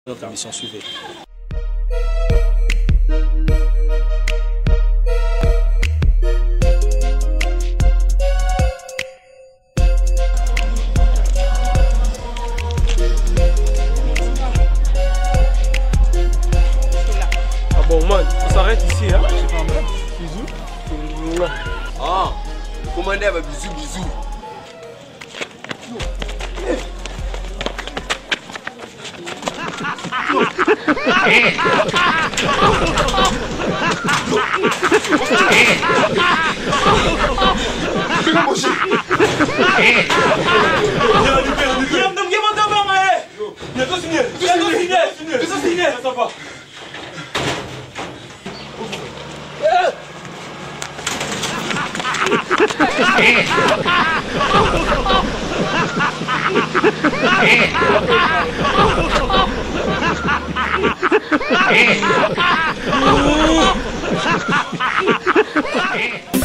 Notre émission suivait. Ah bon man, on s'arrête ici hein. Bisous. Ah, le commandeur va bisous bisous. Hey!